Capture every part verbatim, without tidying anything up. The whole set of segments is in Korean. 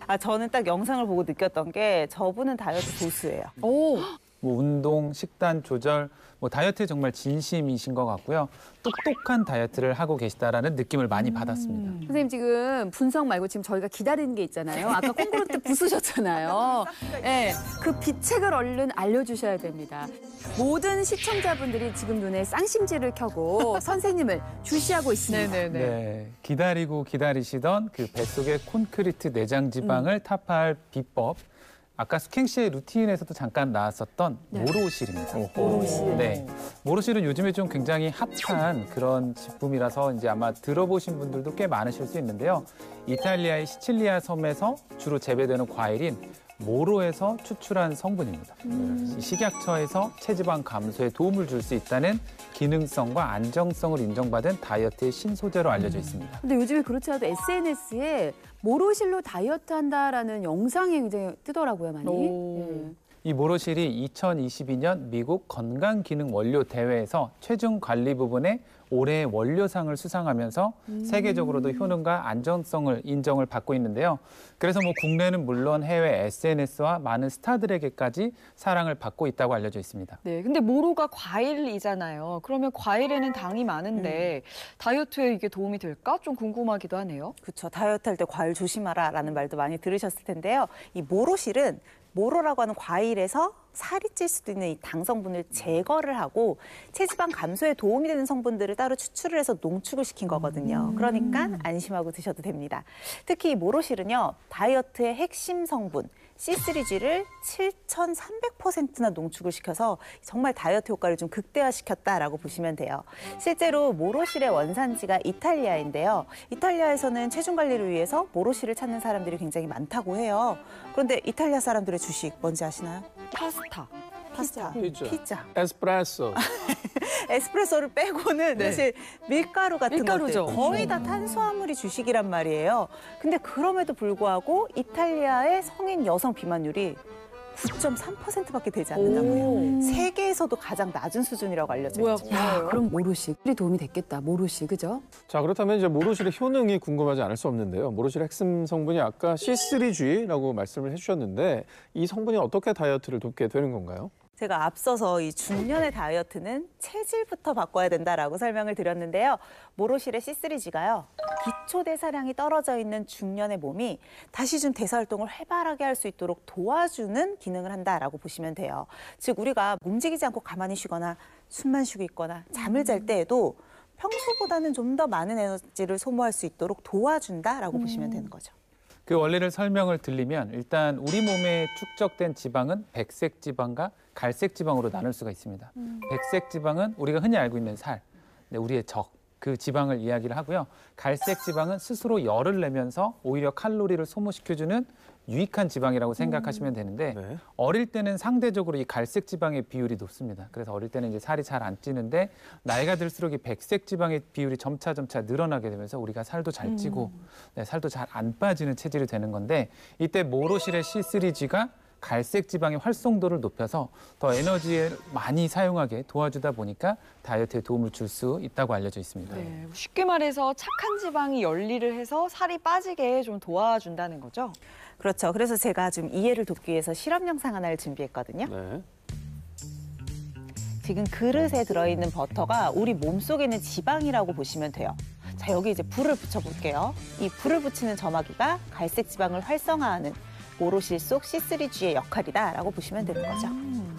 아, 저는 딱 영상을 보고 느꼈던 게 저분은 다이어트 고수예요. 오. 뭐 운동, 식단 조절, 뭐 다이어트에 정말 진심이신 것 같고요. 똑똑한 다이어트를 하고 계시다라는 느낌을 많이 음. 받았습니다. 선생님 지금 분석 말고 지금 저희가 기다리는 게 있잖아요. 아까 콩그루트 부수셨잖아요. 네, 그 비책을 얼른 알려주셔야 됩니다. 모든 시청자분들이 지금 눈에 쌍심지를 켜고 선생님을 주시하고 있습니다. 네네네. 네, 기다리고 기다리시던 그 뱃속의 콘크리트 내장 지방을 음. 타파할 비법. 아까 수캥 씨의 루틴에서도 잠깐 나왔었던 네. 모로실입니다. 모로실. 네, 모로실은 요즘에 좀 굉장히 핫한 그런 제품이라서 이제 아마 들어보신 분들도 꽤 많으실 수 있는데요. 이탈리아의 시칠리아 섬에서 주로 재배되는 과일인 모로에서 추출한 성분입니다. 음. 식약처에서 체지방 감소에 도움을 줄 수 있다는 기능성과 안정성을 인정받은 다이어트의 신소재로 알려져 있습니다. 근데 요즘에 그렇지 않아도 에스엔에스에 모로실로 다이어트 한다라는 영상이 굉장히 뜨더라고요, 많이. 네. 이 모로실이 이천이십이 년 미국 건강기능원료 대회에서 체중 관리 부분에 올해의 원료상을 수상하면서 음. 세계적으로도 효능과 안정성을 인정을 받고 있는데요. 그래서 뭐 국내는 물론 해외 에스엔에스와 많은 스타들에게까지 사랑을 받고 있다고 알려져 있습니다. 네, 근데 모로가 과일이잖아요. 그러면 과일에는 당이 많은데 음. 다이어트에 이게 도움이 될까? 좀 궁금하기도 하네요. 그렇죠. 다이어트 할 때 과일 조심하라라는 말도 많이 들으셨을 텐데요. 이 모로실은 모로라고 하는 과일에서 살이 찔 수도 있는 이 당 성분을 제거를 하고 체지방 감소에 도움이 되는 성분들을 따로 추출을 해서 농축을 시킨 거거든요. 그러니까 안심하고 드셔도 됩니다. 특히 이 모로실은요, 다이어트의 핵심 성분 씨 쓰리 지를 칠천삼백 퍼센트나 농축을 시켜서 정말 다이어트 효과를 좀 극대화시켰다라고 보시면 돼요. 실제로 모로실의 원산지가 이탈리아인데요. 이탈리아에서는 체중 관리를 위해서 모로실을 찾는 사람들이 굉장히 많다고 해요. 그런데 이탈리아 사람들의 주식 뭔지 아시나요? 파스타. 파스타, 피자, 피자. 에스프레소. 에스프레소를 빼고는 네. 사실 밀가루 같은 밀가루죠. 것들 거의 다 탄수화물이 주식이란 말이에요. 근데 그럼에도 불구하고 이탈리아의 성인 여성 비만율이 구 점 삼 퍼센트밖에 되지 않는다고 해요. 세계에서도 가장 낮은 수준이라고 알려져 뭐야, 있죠. 야, 그럼 모로실이 도움이 됐겠다. 모로실, 그죠? 자, 그렇다면 이제 모로실의 효능이 궁금하지 않을 수 없는데요. 모로실의 핵심 성분이 아까 씨 쓰리 지라고 말씀을 해주셨는데 이 성분이 어떻게 다이어트를 돕게 되는 건가요? 제가 앞서서 이 중년의 다이어트는 체질부터 바꿔야 된다라고 설명을 드렸는데요. 모로실의 씨 쓰리 지가요. 기초 대사량이 떨어져 있는 중년의 몸이 다시 좀 대사 활동을 활발하게 할 수 있도록 도와주는 기능을 한다라고 보시면 돼요. 즉 우리가 움직이지 않고 가만히 쉬거나 숨만 쉬고 있거나 잠을 잘 때에도 평소보다는 좀 더 많은 에너지를 소모할 수 있도록 도와준다라고 음. 보시면 되는 거죠. 그 원리를 설명을 드리면 일단 우리 몸에 축적된 지방은 백색 지방과 갈색 지방으로 나눌 수가 있습니다. 음. 백색 지방은 우리가 흔히 알고 있는 살, 네, 우리의 적, 그 지방을 이야기를 하고요. 갈색 지방은 스스로 열을 내면서 오히려 칼로리를 소모시켜주는 유익한 지방이라고 생각하시면 되는데 네. 어릴 때는 상대적으로 이 갈색 지방의 비율이 높습니다. 그래서 어릴 때는 이제 살이 잘 안 찌는데 나이가 들수록 이 백색 지방의 비율이 점차 점차 늘어나게 되면서 우리가 살도 잘 찌고 음. 네, 살도 잘 안 빠지는 체질이 되는 건데 이때 모로실의 씨 쓰리 지가 갈색 지방의 활성도를 높여서 더 에너지를 많이 사용하게 도와주다 보니까 다이어트에 도움을 줄 수 있다고 알려져 있습니다. 네, 쉽게 말해서 착한 지방이 열일을 해서 살이 빠지게 좀 도와준다는 거죠? 그렇죠. 그래서 제가 좀 이해를 돕기 위해서 실험 영상 하나를 준비했거든요. 네. 지금 그릇에 들어있는 버터가 우리 몸속에 있는 지방이라고 보시면 돼요. 자, 여기 이제 불을 붙여볼게요. 이 불을 붙이는 점화기가 갈색 지방을 활성화하는 모로실 속 씨 쓰리 지의 역할이다라고 보시면 되는 거죠. 음.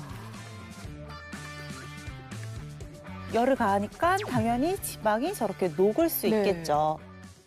열을 가하니까 당연히 지방이 저렇게 녹을 수 네. 있겠죠.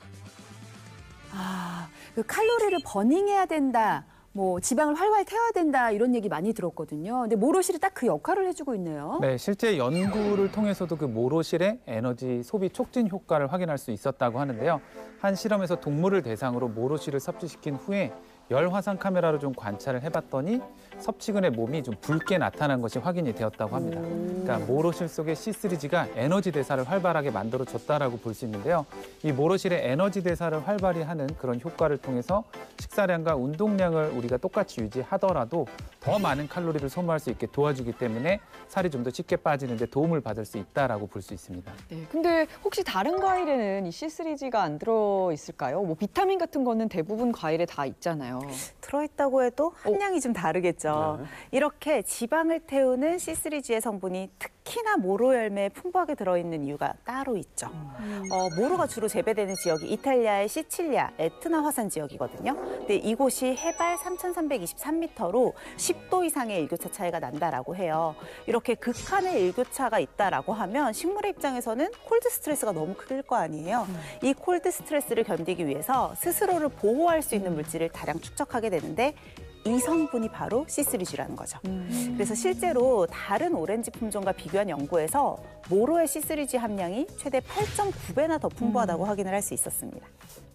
아, 그 칼로리를 버닝해야 된다. 뭐 지방을 활활 태워야 된다 이런 얘기 많이 들었거든요. 근데 모로실이 딱 그 역할을 해주고 있네요. 네, 실제 연구를 통해서도 그 모로실의 에너지 소비 촉진 효과를 확인할 수 있었다고 하는데요. 한 실험에서 동물을 대상으로 모로실을 섭취시킨 후에 열 화상 카메라로 좀 관찰을 해봤더니 섭취근의 몸이 좀 붉게 나타난 것이 확인이 되었다고 합니다. 그러니까 모로실 속의 씨 쓰리 지가 에너지 대사를 활발하게 만들어줬다라고 볼 수 있는데요. 이 모로실의 에너지 대사를 활발히 하는 그런 효과를 통해서 식사량과 운동량을 우리가 똑같이 유지하더라도 더 많은 칼로리를 소모할 수 있게 도와주기 때문에 살이 좀 더 쉽게 빠지는 데 도움을 받을 수 있다라고 볼 수 있습니다. 네, 근데 혹시 다른 과일에는 이 씨 쓰리 지가 안 들어있을까요? 뭐 비타민 같은 거는 대부분 과일에 다 있잖아요. 있잖아요. 들어있다고 해도 함량이 좀 다르겠죠. 네. 이렇게 지방을 태우는 씨 쓰리 지의 성분이 특히나 모로 열매에 풍부하게 들어있는 이유가 따로 있죠. 어, 모로가 주로 재배되는 지역이 이탈리아의 시칠리아, 에트나 화산 지역이거든요. 근데 이곳이 해발 삼천삼백이십삼 미터로 십 도 이상의 일교차 차이가 난다라고 해요. 이렇게 극한의 일교차가 있다라고 하면 식물의 입장에서는 콜드 스트레스가 너무 클 거 아니에요. 이 콜드 스트레스를 견디기 위해서 스스로를 보호할 수 있는 물질을 다량 축적하게 되는데 이 성분이 바로 씨 쓰리 지라는 거죠. 음. 그래서 실제로 다른 오렌지 품종과 비교한 연구에서 모로의 씨 쓰리 지 함량이 최대 팔 점 구 배나 더 풍부하다고 음. 확인을 할 수 있었습니다.